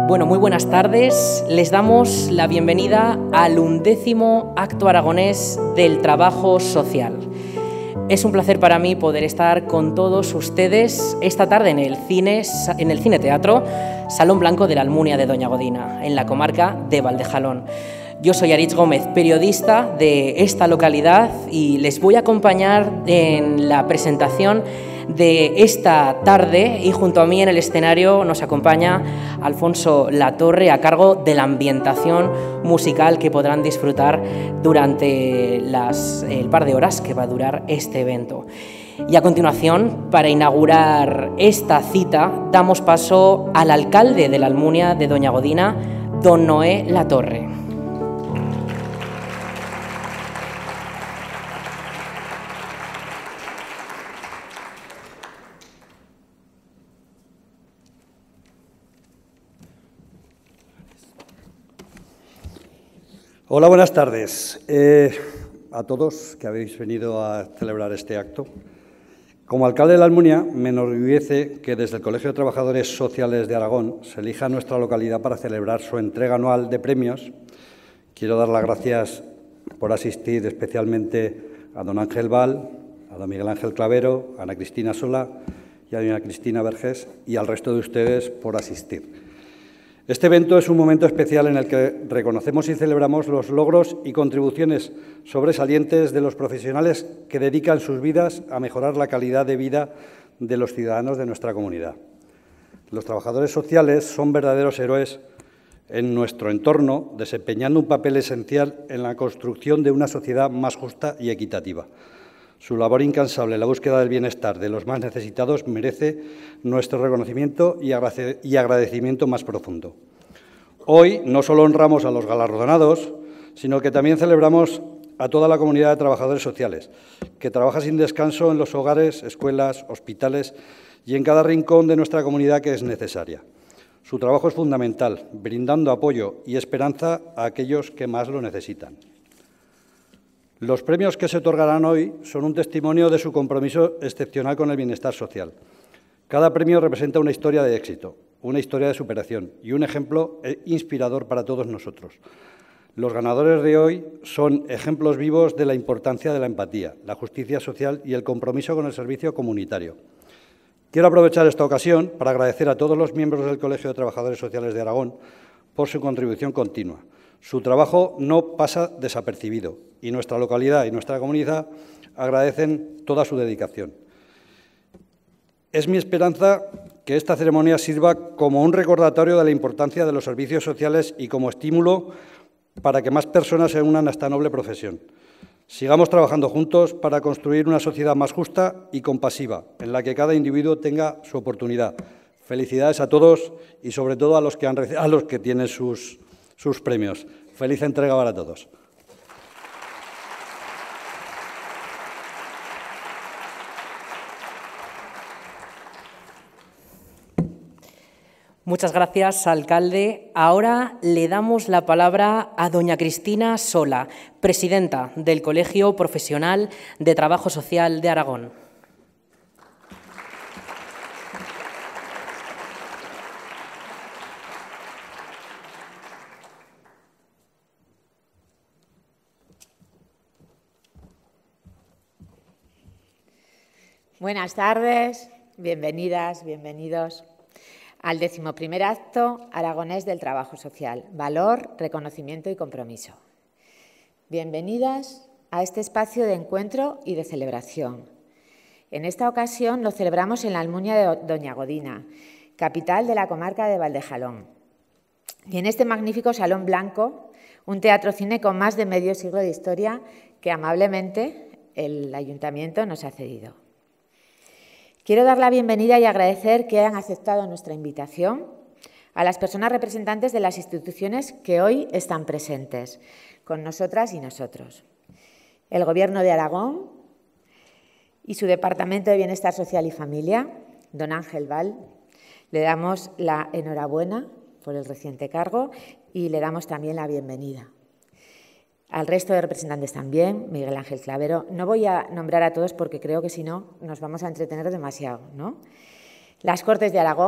Bueno, muy buenas tardes. Les damos la bienvenida al 11º Acto Aragonés del Trabajo Social. Es un placer para mí poder estar con todos ustedes esta tarde en el Cine Teatro Salón Blanco de la Almunia de Doña Godina, en la comarca de Valdejalón. Yo soy Aritz Gómez, periodista de esta localidad, y les voy a acompañar en la presentación de esta tarde, y junto a mí en el escenario nos acompaña Alfonso Latorre a cargo de la ambientación musical que podrán disfrutar durante el par de horas que va a durar este evento. Y a continuación, para inaugurar esta cita, damos paso al alcalde de la Almunia de Doña Godina, don Noé Latorre. Hola, buenas tardes a todos que habéis venido a celebrar este acto. Como alcalde de la Almunia, me enorgullece que desde el Colegio de Trabajadores Sociales de Aragón se elija nuestra localidad para celebrar su entrega anual de premios. Quiero dar las gracias por asistir especialmente a don Ángel Val, a don Miguel Ángel Clavero, a Ana Cristina Sola y a doña Cristina Vergés, y al resto de ustedes por asistir. Este evento es un momento especial en el que reconocemos y celebramos los logros y contribuciones sobresalientes de los profesionales que dedican sus vidas a mejorar la calidad de vida de los ciudadanos de nuestra comunidad. Los trabajadores sociales son verdaderos héroes en nuestro entorno, desempeñando un papel esencial en la construcción de una sociedad más justa y equitativa. Su labor incansable en la búsqueda del bienestar de los más necesitados merece nuestro reconocimiento y agradecimiento más profundo. Hoy no solo honramos a los galardonados, sino que también celebramos a toda la comunidad de trabajadores sociales, que trabaja sin descanso en los hogares, escuelas, hospitales y en cada rincón de nuestra comunidad que es necesaria. Su trabajo es fundamental, brindando apoyo y esperanza a aquellos que más lo necesitan. Los premios que se otorgarán hoy son un testimonio de su compromiso excepcional con el bienestar social. Cada premio representa una historia de éxito, una historia de superación y un ejemplo inspirador para todos nosotros. Los ganadores de hoy son ejemplos vivos de la importancia de la empatía, la justicia social y el compromiso con el servicio comunitario. Quiero aprovechar esta ocasión para agradecer a todos los miembros del Colegio de Trabajadores Sociales de Aragón por su contribución continua. Su trabajo no pasa desapercibido y nuestra localidad y nuestra comunidad agradecen toda su dedicación. Es mi esperanza que esta ceremonia sirva como un recordatorio de la importancia de los servicios sociales y como estímulo para que más personas se unan a esta noble profesión. Sigamos trabajando juntos para construir una sociedad más justa y compasiva, en la que cada individuo tenga su oportunidad. Felicidades a todos y sobre todo a los que tienen sus premios. Feliz entrega para todos. Muchas gracias, alcalde. Ahora le damos la palabra a doña Cristina Sola, presidenta del Colegio Profesional de Trabajo Social de Aragón. Buenas tardes, bienvenidas, bienvenidos al 11º Acto Aragonés del Trabajo Social, Valor, Reconocimiento y Compromiso. Bienvenidas a este espacio de encuentro y de celebración. En esta ocasión lo celebramos en la Almunia de Doña Godina, capital de la comarca de Valdejalón. Y en este magnífico Salón Blanco, un teatro-cine con más de medio siglo de historia que amablemente el Ayuntamiento nos ha cedido. Quiero dar la bienvenida y agradecer que hayan aceptado nuestra invitación a las personas representantes de las instituciones que hoy están presentes con nosotras y nosotros. El Gobierno de Aragón y su Departamento de Bienestar Social y Familia, don Ángel Val, le damos la enhorabuena por el reciente cargo y le damos también la bienvenida. Al resto de representantes también, Miguel Ángel Clavero. No voy a nombrar a todos porque creo que si no nos vamos a entretener demasiado, ¿no? Las Cortes de Aragón,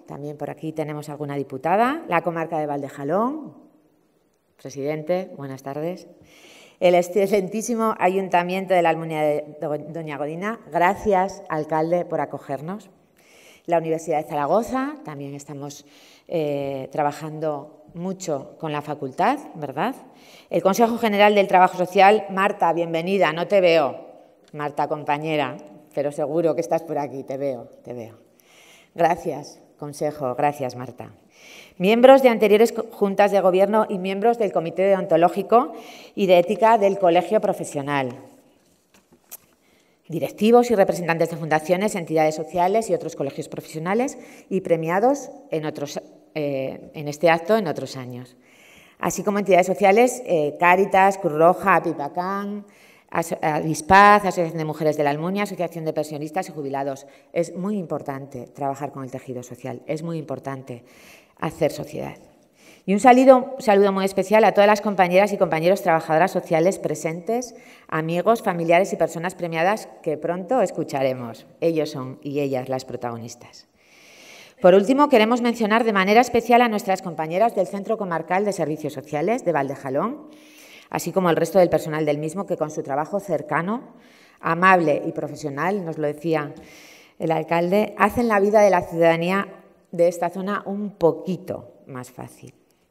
también por aquí tenemos alguna diputada, la comarca de Valdejalón, presidente, buenas tardes, el excelentísimo Ayuntamiento de la Almunia de Doña Godina, gracias, alcalde, por acogernos, la Universidad de Zaragoza, también estamos trabajando mucho con la facultad, ¿verdad? El Consejo General del Trabajo Social, Marta, bienvenida, no te veo, Marta, compañera, pero seguro que estás por aquí, te veo. Gracias, Consejo, gracias, Marta. Miembros de anteriores juntas de gobierno y miembros del Comité Deontológico y de Ética del Colegio Profesional. Directivos y representantes de fundaciones, entidades sociales y otros colegios profesionales y premiados en este acto en otros años. Así como entidades sociales, Cáritas, Cruz Roja, Apipacán, Avispaz, Asociación de Mujeres de la Almunia, Asociación de Pensionistas y Jubilados. Es muy importante trabajar con el tejido social, es muy importante hacer sociedad. Y un saludo muy especial a todas las compañeras y compañeros trabajadoras sociales presentes, amigos, familiares y personas premiadas que pronto escucharemos. Ellos son y ellas las protagonistas. Por último, queremos mencionar de manera especial a nuestras compañeras del Centro Comarcal de Servicios Sociales de Valdejalón, así como el resto del personal del mismo, que con su trabajo cercano, amable y profesional, nos lo decía el alcalde, hacen la vida de la ciudadanía de esta zona un poquito más fácil.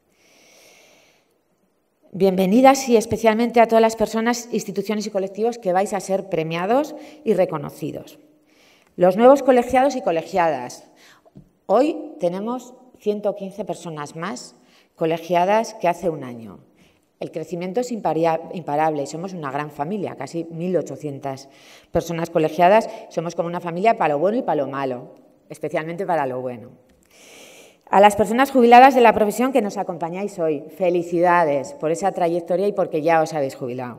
Bienvenidas y especialmente a todas las personas, instituciones y colectivos que vais a ser premiados y reconocidos. Los nuevos colegiados y colegiadas. Hoy tenemos 115 personas más colegiadas que hace un año. El crecimiento es imparable y somos una gran familia, casi 1.800 personas colegiadas. Somos como una familia para lo bueno y para lo malo, especialmente para lo bueno. A las personas jubiladas de la profesión que nos acompañáis hoy, felicidades por esa trayectoria y porque ya os habéis jubilado.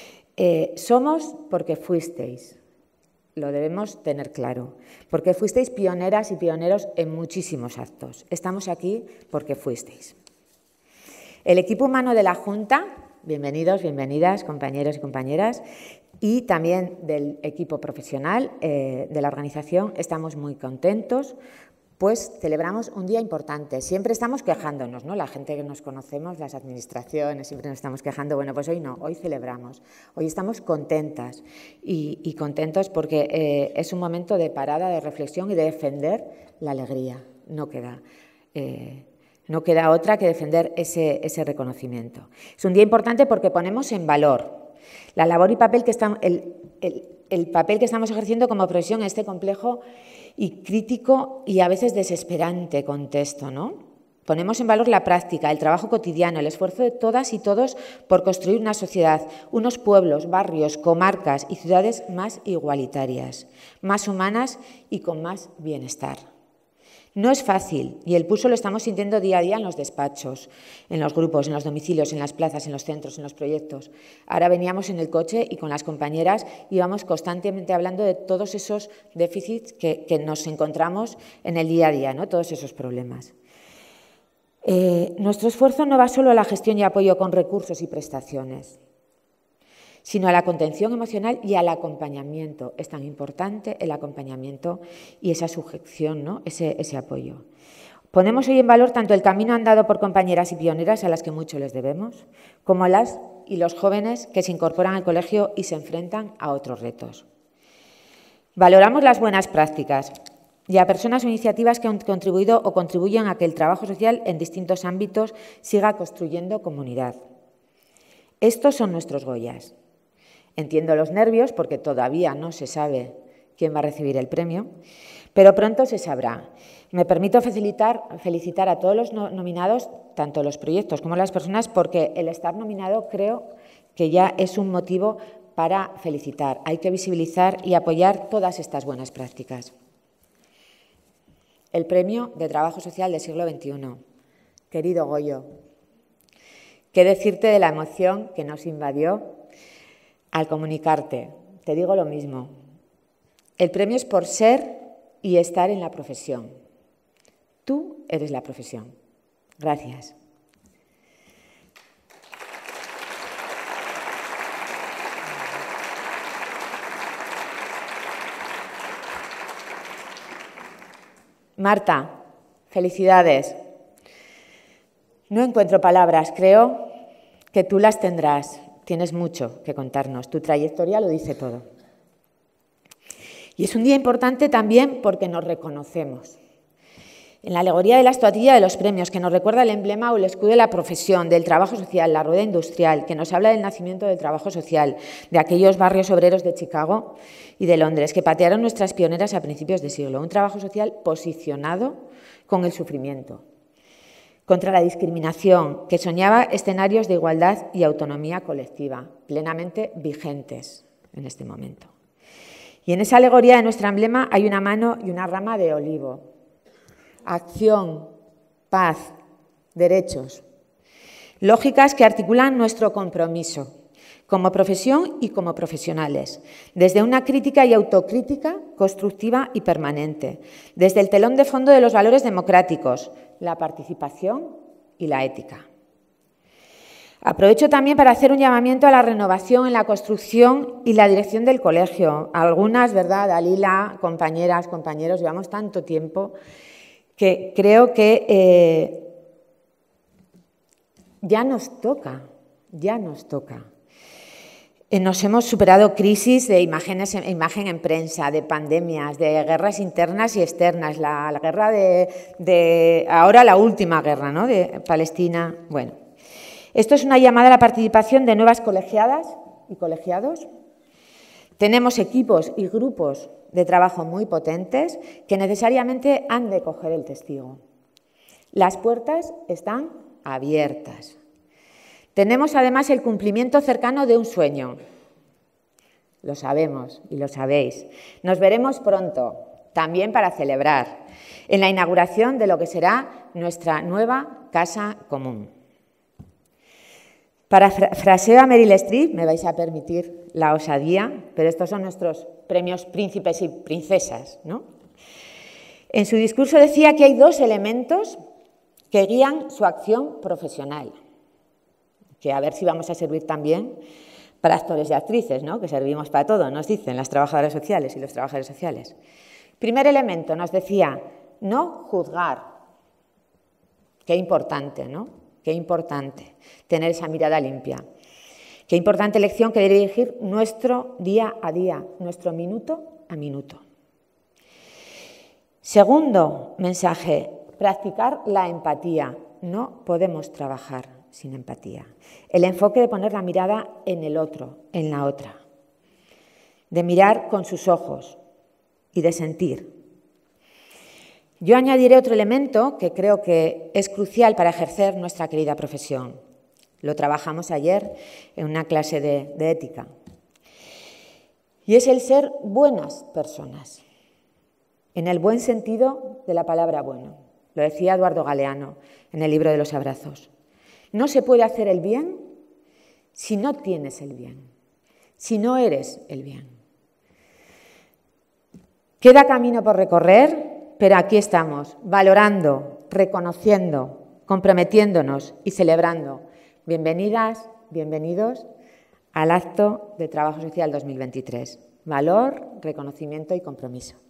Somos porque fuisteis, lo debemos tener claro, porque fuisteis pioneras y pioneros en muchísimos actos. Estamos aquí porque fuisteis. El equipo humano de la Junta, bienvenidos, bienvenidas, compañeros y compañeras, y también del equipo profesional de la organización, estamos muy contentos, pues celebramos un día importante. Siempre estamos quejándonos, ¿no? La gente que nos conocemos, las administraciones, siempre nos estamos quejando. Bueno, pues hoy no, hoy celebramos. Hoy estamos contentas y contentos porque es un momento de parada, de reflexión y de defender la alegría. No queda otra que defender ese reconocimiento. Es un día importante porque ponemos en valor la labor y papel que el papel que estamos ejerciendo como profesión en este complejo y crítico y a veces desesperante contexto, ¿no? Ponemos en valor la práctica, el trabajo cotidiano, el esfuerzo de todas y todos por construir una sociedad, unos pueblos, barrios, comarcas y ciudades más igualitarias, más humanas y con más bienestar. No es fácil y el pulso lo estamos sintiendo día a día en los despachos, en los grupos, en los domicilios, en las plazas, en los centros, en los proyectos. Ahora veníamos en el coche y con las compañeras íbamos constantemente hablando de todos esos déficits que nos encontramos en el día a día, ¿no? Todos esos problemas. Nuestro esfuerzo no va solo a la gestión y apoyo con recursos y prestaciones, sino a la contención emocional y al acompañamiento. Es tan importante el acompañamiento y esa sujeción, ¿no? ese apoyo. Ponemos hoy en valor tanto el camino andado por compañeras y pioneras a las que mucho les debemos, como las y los jóvenes que se incorporan al colegio y se enfrentan a otros retos. Valoramos las buenas prácticas y a personas o iniciativas que han contribuido o contribuyen a que el trabajo social en distintos ámbitos siga construyendo comunidad. Estos son nuestros Goyas. Entiendo los nervios porque todavía no se sabe quién va a recibir el premio, pero pronto se sabrá. Me permito felicitar a todos los nominados, tanto los proyectos como las personas, porque el estar nominado creo que ya es un motivo para felicitar. Hay que visibilizar y apoyar todas estas buenas prácticas. El Premio de Trabajo Social del siglo XXI. Querido Goyo, ¿qué decirte de la emoción que nos invadió al comunicarte? Te digo lo mismo. El premio es por ser y estar en la profesión. Tú eres la profesión. Gracias. Marta, Felicidades. No encuentro palabras, creo que tú las tendrás. Tienes mucho que contarnos, tu trayectoria lo dice todo. Y es un día importante también porque nos reconocemos. En la alegoría de la estatuilla de los premios, que nos recuerda el emblema o el escudo de la profesión, del trabajo social, la rueda industrial, que nos habla del nacimiento del trabajo social, de aquellos barrios obreros de Chicago y de Londres, que patearon nuestras pioneras a principios de siglo. Un trabajo social posicionado con el sufrimiento, contra la discriminación, que soñaba escenarios de igualdad y autonomía colectiva, plenamente vigentes en este momento. Y en esa alegoría de nuestro emblema hay una mano y una rama de olivo. Acción, paz, derechos. Lógicas que articulan nuestro compromiso como profesión y como profesionales, desde una crítica y autocrítica constructiva y permanente, desde el telón de fondo de los valores democráticos, la participación y la ética. Aprovecho también para hacer un llamamiento a la renovación en la construcción y la dirección del colegio. Algunas, ¿verdad? Dalila, compañeras, compañeros, llevamos tanto tiempo que creo que ya nos toca. Nos hemos superado crisis de imagen en prensa, de pandemias, de guerras internas y externas, la guerra ahora la última guerra, ¿no?, de Palestina. Bueno, esto es una llamada a la participación de nuevas colegiadas y colegiados. Tenemos equipos y grupos de trabajo muy potentes que necesariamente han de coger el testigo. Las puertas están abiertas. Tenemos además el cumplimiento cercano de un sueño. Lo sabemos y lo sabéis. Nos veremos pronto, también para celebrar, en la inauguración de lo que será nuestra nueva casa común. Parafraseo a Meryl Streep, me vais a permitir la osadía, pero estos son nuestros premios príncipes y princesas, ¿no? En su discurso decía que hay dos elementos que guían su acción profesional, que a ver si vamos a servir también para actores y actrices, ¿no?, que servimos para todo, nos dicen las trabajadoras sociales y los trabajadores sociales. Primer elemento, nos decía, no juzgar. Qué importante, ¿no? Qué importante tener esa mirada limpia. Qué importante lección que debe dirigir nuestro día a día, nuestro minuto a minuto. Segundo mensaje, practicar la empatía. No podemos trabajar sin empatía. El enfoque de poner la mirada en el otro, en la otra. De mirar con sus ojos y de sentir. Yo añadiré otro elemento que creo que es crucial para ejercer nuestra querida profesión. Lo trabajamos ayer en una clase de ética. Y es el ser buenas personas, en el buen sentido de la palabra bueno. Lo decía Eduardo Galeano en el libro de los abrazos. No se puede hacer el bien si no tienes el bien, si no eres el bien. Queda camino por recorrer, pero aquí estamos, valorando, reconociendo, comprometiéndonos y celebrando. Bienvenidas, bienvenidos al acto de Trabajo Social 2023. Valor, reconocimiento y compromiso.